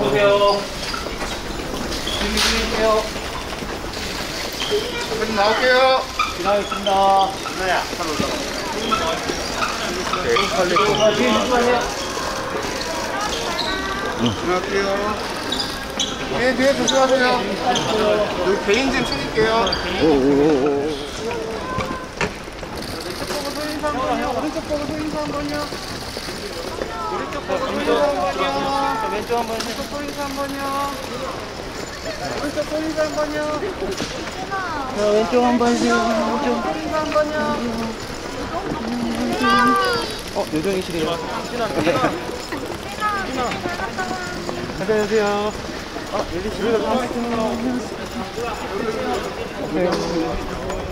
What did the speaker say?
나오세요. 준비해주세요. 선생님 나올게요. 지나가겠습니다. 하나야, 산 올라가. 오케이, 빨리. 뒤에 조심하세요. 지나갈게요. 뒤에 조심하세요. 여기 개인 좀 챙길게요. 오른쪽 보고 소인사 한 번요. 오른쪽 보고 소인사 한 번요. 왼쪽 한번 오른쪽 소인사 한 번요. 오른쪽 소인사 한 번요. 왼쪽 한번 해주세요. 왼쪽. 소인사 한 번요. 요정이시래요. 안녕하세요. 여기 집에 가서